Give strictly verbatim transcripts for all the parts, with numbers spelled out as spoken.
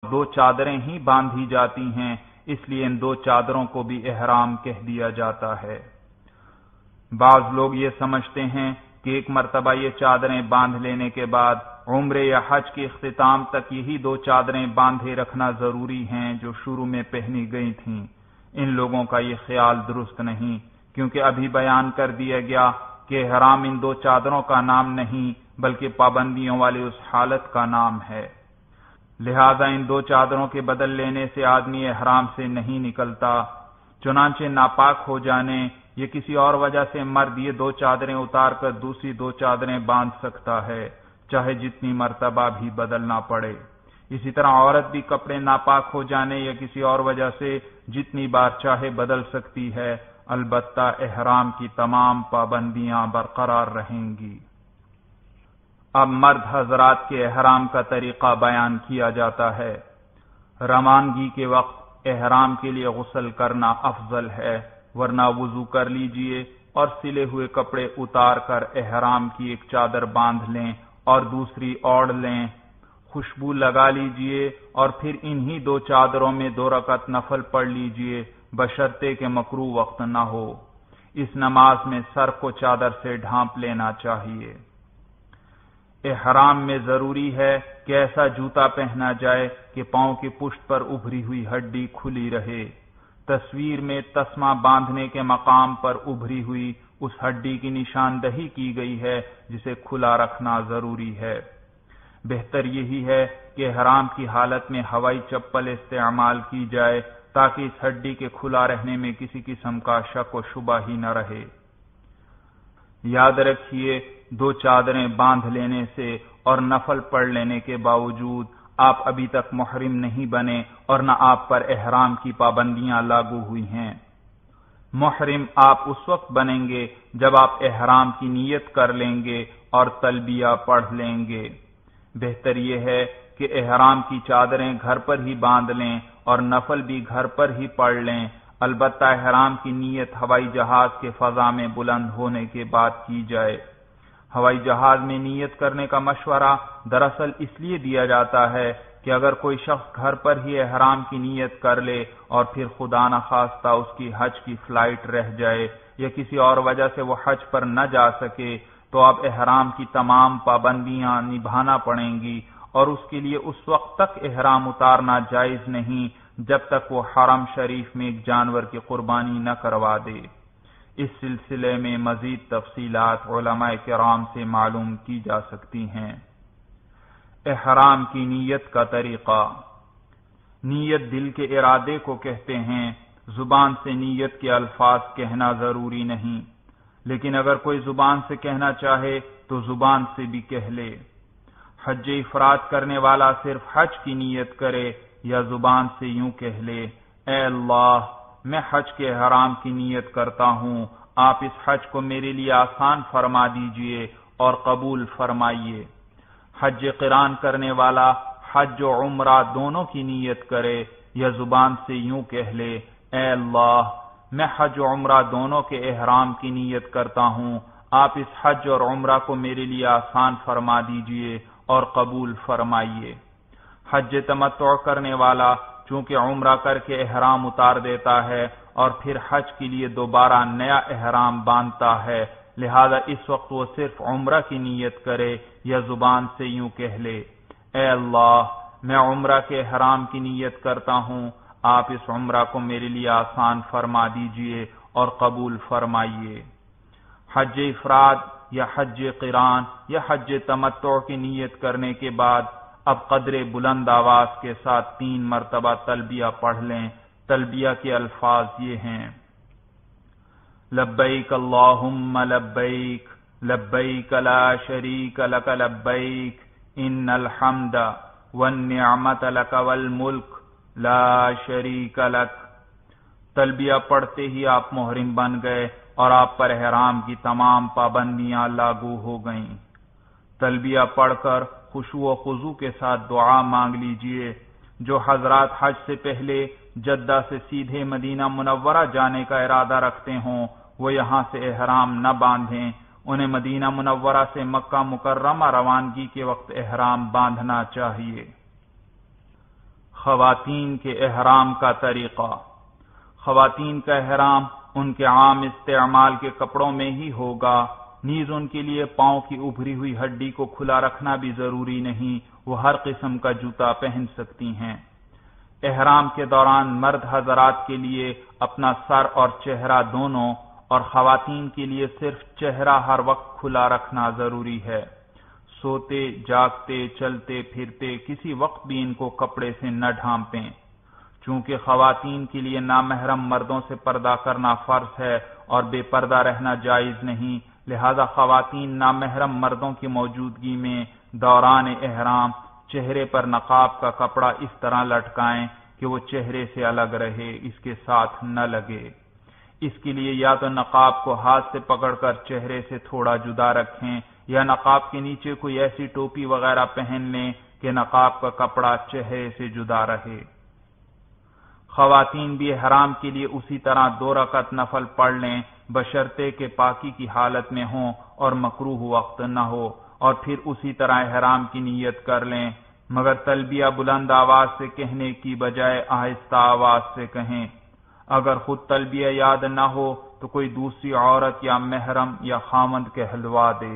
دو چادریں ہی باندھی جاتی ہیں، اس لیے ان دو چادروں کو بھی احرام کہہ دیا جاتا ہے۔ بعض لوگ یہ سمجھتے ہیں کہ ایک مرتبہ یہ چادریں باندھ لینے کے بعد عمرے یا حج کے اختتام تک یہی دو چادریں باندھے رکھنا ضروری ہیں جو شروع میں پہنی گئی تھیں۔ ان لوگوں کا یہ خیال درست نہیں، کیونکہ ابھی بیان کر دیا گیا کہ احرام ان دو چادروں کا نام نہیں بلکہ پابندیوں والی اس حالت کا نام ہے۔ لہذا ان دو چادروں کے بدل لینے سے آدمی احرام سے نہیں نکلتا، چنانچہ ناپاک ہو جانے یا کسی اور وجہ سے مرد یہ دو چادریں اتار کر دوسری دو چادریں باندھ سکتا ہے، چاہے جتنی مرتبہ بھی بدلنا پڑے۔ اسی طرح عورت بھی کپڑے ناپاک ہو جانے یا کسی اور وجہ سے جتنی بار چاہے بدل سکتی ہے، البتہ احرام کی تمام پابندیاں برقرار رہیں گی۔ اب مرد حضرات کے احرام کا طریقہ بیان کیا جاتا ہے۔ روانگی کے وقت احرام کے لیے غسل کرنا افضل ہے، ورنہ وضو کر لیجئے اور سلے ہوئے کپڑے اتار کر احرام کی ایک چادر باندھ لیں اور دوسری اوڑھ لیں، خوشبو لگا لیجئے اور پھر انہی دو چادروں میں دو رکعت نفل پڑھ لیجئے، بشرطے کہ مکروہ وقت نہ ہو۔ اس نماز میں سر کو چادر سے ڈھانپ لینا چاہیے۔ احرام میں ضروری ہے کہ ایسا جوتا پہنا جائے کہ پاؤں کی پشت پر ابھری ہوئی ہڈی کھلی رہے۔ تصویر میں تسمہ باندھنے کے مقام پر ابھری ہوئی اس ہڈی کی نشاندہی کی گئی ہے جسے کھلا رکھنا ضروری ہے۔ بہتر یہی ہے کہ احرام کی حالت میں ہوائی چپل استعمال کی جائے تاکہ اس ہڈی کے کھلا رہنے میں کسی قسم کا شک و شبہ ہی نہ رہے۔ یاد رکھیے، دو چادریں باندھ لینے سے اور نفل پڑھ لینے کے باوجود آپ ابھی تک محرم نہیں بنے اور نہ آپ پر احرام کی پابندیاں لاگو ہوئی ہیں۔ محرم آپ اس وقت بنیں گے جب آپ احرام کی نیت کر لیں گے اور تلبیہ پڑھ لیں گے۔ بہتر یہ ہے کہ احرام کی چادریں گھر پر ہی باندھ لیں اور نفل بھی گھر پر ہی پڑھ لیں، البتہ احرام کی نیت ہوائی جہاز کے فضا میں بلند ہونے کے بعد کی جائے۔ ہوائی جہاز میں نیت کرنے کا مشورہ دراصل اس لیے دیا جاتا ہے کہ اگر کوئی شخص گھر پر ہی احرام کی نیت کر لے اور پھر خدا نخواستہ اس کی حج کی فلائٹ رہ جائے یا کسی اور وجہ سے وہ حج پر نہ جا سکے تو اب احرام کی تمام پابندیاں نبھانا پڑیں گی اور اس کے لیے اس وقت تک احرام اتارنا جائز نہیں جب تک وہ حرم شریف میں ایک جانور کی قربانی نہ کروا دے۔ اس سلسلے میں مزید تفصیلات علماء کرام سے معلوم کی جا سکتی ہیں۔ احرام کی نیت کا طریقہ۔ نیت دل کے ارادے کو کہتے ہیں، زبان سے نیت کے الفاظ کہنا ضروری نہیں، لیکن اگر کوئی زبان سے کہنا چاہے تو زبان سے بھی کہہ لے۔ حج افراد کرنے والا صرف حج کی نیت کرے یا زبان سے یوں کہہ لے، اے اللہ، میں حج کے احرام کی نیت کرتا ہوں، آپ اس حج کو میرے لیے آسان فرما دیجئے اور قبول فرمائیے۔ حج قران کرنے والا حج و عمرہ دونوں کی نیت کرے یا زبان سے یوں کہہ لے، اے اللہ، میں حج و عمرہ دونوں کے احرام کی نیت کرتا ہوں، آپ اس حج اور عمرہ کو میرے لیے آسان فرما دیجئے اور قبول فرمائیے۔ حج تمتع کرنے والا چونکہ عمرہ کر کے احرام اتار دیتا ہے اور پھر حج کے لیے دوبارہ نیا احرام باندھتا ہے، لہذا اس وقت وہ صرف عمرہ کی نیت کرے یا زبان سے یوں کہہ لے، اے اللہ، میں عمرہ کے احرام کی نیت کرتا ہوں، آپ اس عمرہ کو میرے لیے آسان فرما دیجئے اور قبول فرمائیے۔ حج افراد یا حج قران یا حج تمتع کی نیت کرنے کے بعد اب قدر بلند آواز کے ساتھ تین مرتبہ تلبیہ پڑھ لیں۔ تلبیہ کے الفاظ یہ ہیں: لبیک اللہم لبیک، لبیک لا شریک لک لبیک، ان الحمد والنعمت لک والملک لا شریک لک۔ تلبیہ پڑھتے ہی آپ محرم بن گئے اور آپ پر احرام کی تمام پابندیاں لاگو ہو گئیں۔ تلبیہ پڑھ کر خشوع و خضوع کے ساتھ دعا مانگ لیجئے۔ جو حضرات حج سے پہلے جدہ سے سیدھے مدینہ منورہ جانے کا ارادہ رکھتے ہوں وہ یہاں سے احرام نہ باندھیں، انہیں مدینہ منورہ سے مکہ مکرمہ روانگی کے وقت احرام باندھنا چاہیے۔ خواتین کے احرام کا طریقہ۔ خواتین کا احرام ان کے عام استعمال کے کپڑوں میں ہی ہوگا، نیز ان کے لیے پاؤں کی ابھری ہوئی ہڈی کو کھلا رکھنا بھی ضروری نہیں، وہ ہر قسم کا جوتا پہن سکتی ہیں۔ احرام کے دوران مرد حضرات کے لیے اپنا سر اور چہرہ دونوں اور خواتین کے لیے صرف چہرہ ہر وقت کھلا رکھنا ضروری ہے۔ سوتے، جاگتے، چلتے پھرتے کسی وقت بھی ان کو کپڑے سے نہ ڈھانپیں۔ چونکہ خواتین کے لیے نامحرم مردوں سے پردہ کرنا فرض ہے اور بے پردہ رہنا جائز نہیں، لہذا خواتین نامحرم مردوں کی موجودگی میں دوران احرام چہرے پر نقاب کا کپڑا اس طرح لٹکائیں کہ وہ چہرے سے الگ رہے، اس کے ساتھ نہ لگے۔ اس کے لیے یا تو نقاب کو ہاتھ سے پکڑ کر چہرے سے تھوڑا جدا رکھیں یا نقاب کے نیچے کوئی ایسی ٹوپی وغیرہ پہن لیں کہ نقاب کا کپڑا چہرے سے جدا رہے۔ خواتین بھی احرام کے لیے اسی طرح دو رکعت نفل پڑھ لیں بشرطے کہ پاکی کی حالت میں ہوں اور مکروہ وقت نہ ہو، اور پھر اسی طرح احرام کی نیت کر لیں، مگر تلبیہ بلند آواز سے کہنے کی بجائے آہستہ آواز سے کہیں۔ اگر خود تلبیہ یاد نہ ہو تو کوئی دوسری عورت یا محرم یا خامند کہلوا دے۔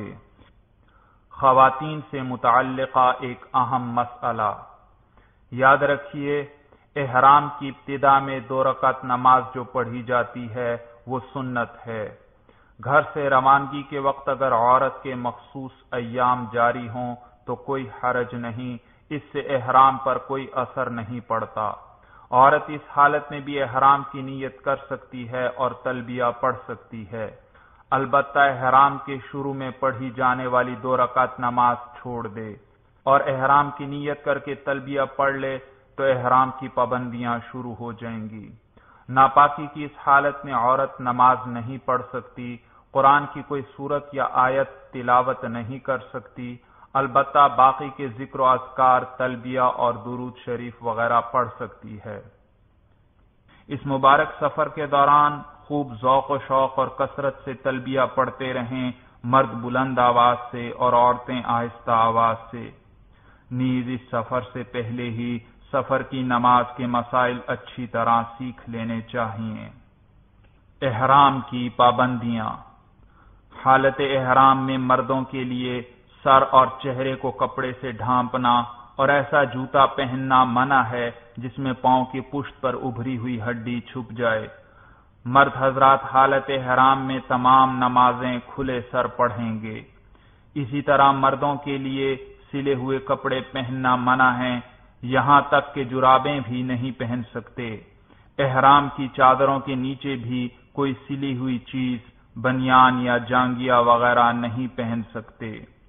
خواتین سے متعلقہ ایک اہم مسئلہ۔ یاد رکھیے، احرام کی ابتدا میں دو رکعت نماز جو پڑھی جاتی ہے وہ سنت ہے۔ گھر سے روانگی کے وقت اگر عورت کے مخصوص ایام جاری ہوں تو کوئی حرج نہیں، اس سے احرام پر کوئی اثر نہیں پڑتا۔ عورت اس حالت میں بھی احرام کی نیت کر سکتی ہے اور تلبیہ پڑھ سکتی ہے، البتہ احرام کے شروع میں پڑھی جانے والی دو رکعت نماز چھوڑ دے اور احرام کی نیت کر کے تلبیہ پڑھ لے تو احرام کی پابندیاں شروع ہو جائیں گی۔ ناپاکی کی اس حالت میں عورت نماز نہیں پڑھ سکتی، قرآن کی کوئی سورت یا آیت تلاوت نہیں کر سکتی، البتہ باقی کے ذکر و اذکار، تلبیہ اور درود شریف وغیرہ پڑھ سکتی ہے۔ اس مبارک سفر کے دوران خوب ذوق و شوق اور کثرت سے تلبیہ پڑھتے رہیں، مرد بلند آواز سے اور عورتیں آہستہ آواز سے۔ نیز اس سفر سے پہلے ہی سفر کی نماز کے مسائل اچھی طرح سیکھ لینے چاہیے۔ احرام کی پابندیاں۔ حالت احرام میں مردوں کے لیے سر اور چہرے کو کپڑے سے ڈھانپنا اور ایسا جوتا پہننا منع ہے جس میں پاؤں کی پشت پر ابھری ہوئی ہڈی چھپ جائے۔ مرد حضرات حالت احرام میں تمام نمازیں کھلے سر پڑھیں گے۔ اسی طرح مردوں کے لیے سلے ہوئے کپڑے پہننا منع ہیں، یہاں تک کہ جرابیں بھی نہیں پہن سکتے۔ احرام کی چادروں کے نیچے بھی کوئی سلی ہوئی چیز، بنیان یا جانگیا وغیرہ نہیں پہن سکتے۔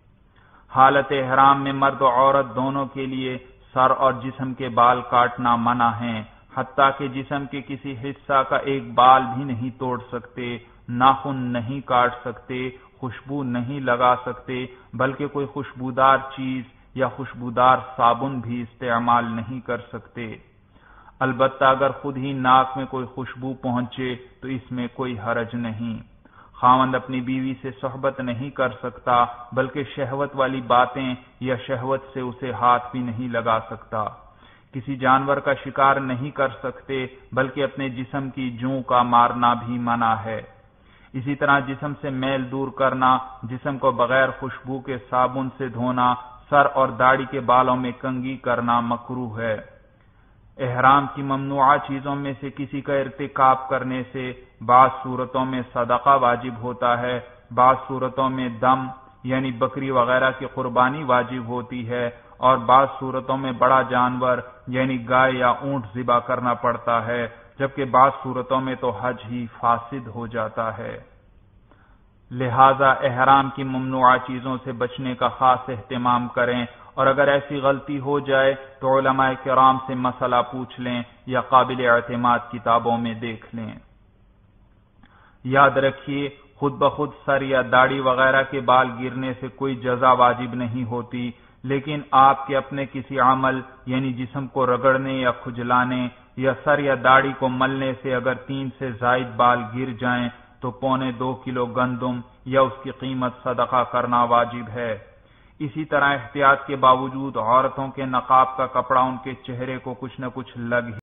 حالت احرام میں مرد و عورت دونوں کے لیے سر اور جسم کے بال کاٹنا منع ہیں، حتیٰ کہ جسم کے کسی حصہ کا ایک بال بھی نہیں توڑ سکتے، ناخن نہیں کاٹ سکتے، خوشبو نہیں لگا سکتے، بلکہ کوئی خوشبودار چیز یا خوشبودار صابن بھی استعمال نہیں کر سکتے۔ البتہ اگر خود ہی ناک میں کوئی خوشبو پہنچے تو اس میں کوئی حرج نہیں۔ خاوند اپنی بیوی سے صحبت نہیں کر سکتا، بلکہ شہوت والی باتیں یا شہوت سے اسے ہاتھ بھی نہیں لگا سکتا۔ کسی جانور کا شکار نہیں کر سکتے، بلکہ اپنے جسم کی جوں کا مارنا بھی منع ہے۔ اسی طرح جسم سے میل دور کرنا، جسم کو بغیر خوشبو کے صابن سے دھونا، سر اور داڑھی کے بالوں میں کنگھی کرنا مکروہ ہے۔ احرام کی ممنوعہ چیزوں میں سے کسی کا ارتکاب کرنے سے بعض صورتوں میں صدقہ واجب ہوتا ہے، بعض صورتوں میں دم یعنی بکری وغیرہ کی قربانی واجب ہوتی ہے، اور بعض صورتوں میں بڑا جانور یعنی گائے یا اونٹ ذبح کرنا پڑتا ہے، جبکہ بعض صورتوں میں تو حج ہی فاسد ہو جاتا ہے۔ لہذا احرام کی ممنوعہ چیزوں سے بچنے کا خاص اہتمام کریں، اور اگر ایسی غلطی ہو جائے تو علماء کرام سے مسئلہ پوچھ لیں یا قابل اعتماد کتابوں میں دیکھ لیں۔ یاد رکھیے، خود بخود سر یا داڑھی وغیرہ کے بال گرنے سے کوئی جزا واجب نہیں ہوتی، لیکن آپ کے اپنے کسی عمل یعنی جسم کو رگڑنے یا کھجلانے یا سر یا داڑھی کو ملنے سے اگر تین سے زائد بال گر جائیں تو پونے دو کلو گندم یا اس کی قیمت صدقہ کرنا واجب ہے۔ اسی طرح احتیاط کے باوجود عورتوں کے نقاب کا کپڑا ان کے چہرے کو کچھ نہ کچھ لگ